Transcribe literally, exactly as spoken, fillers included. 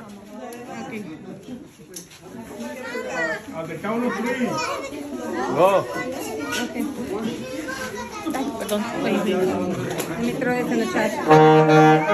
Aquí. At the count of three. Go. Okay. Ay, perdón. El micro es en el chat.